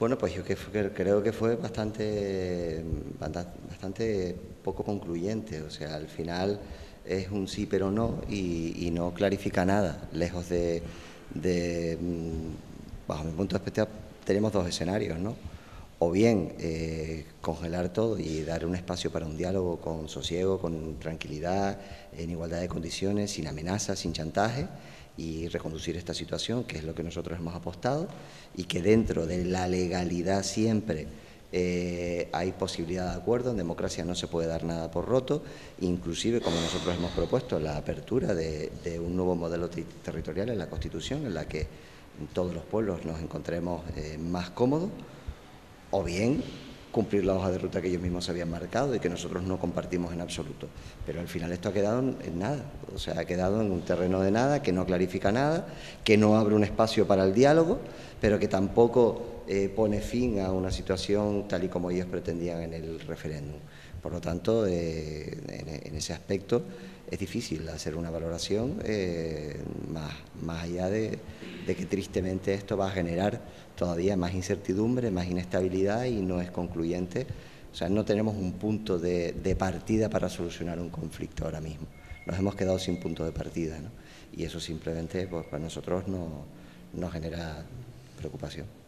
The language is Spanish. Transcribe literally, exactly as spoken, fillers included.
Bueno, pues yo que fue- creo que fue bastante, bastante poco concluyente. O sea, al final es un sí pero no y, y no clarifica nada. Lejos de, de, mm, bajo mi punto de vista, tenemos dos escenarios, ¿no? O bien eh, congelar todo y dar un espacio para un diálogo con sosiego, con tranquilidad, en igualdad de condiciones, sin amenazas, sin chantaje, y reconducir esta situación, que es lo que nosotros hemos apostado, y que dentro de la legalidad siempre eh, hay posibilidad de acuerdo. En democracia no se puede dar nada por roto, inclusive, como nosotros hemos propuesto, la apertura de, de un nuevo modelo territorial en la Constitución, en la que todos los pueblos nos encontremos eh, más cómodos, o bien cumplir la hoja de ruta que ellos mismos se habían marcado y que nosotros no compartimos en absoluto. Pero al final esto ha quedado en nada, o sea, ha quedado en un terreno de nada, que no clarifica nada, que no abre un espacio para el diálogo, pero que tampoco eh, pone fin a una situación tal y como ellos pretendían en el referéndum. Por lo tanto, eh, en, en ese aspecto es difícil hacer una valoración eh, más, más allá de, de que tristemente esto va a generar todavía más incertidumbre, más inestabilidad y no es concluyente. O sea, no tenemos un punto de, de partida para solucionar un conflicto ahora mismo. Nos hemos quedado sin punto de partida, ¿no? Y eso simplemente pues, para nosotros no, nos genera preocupación.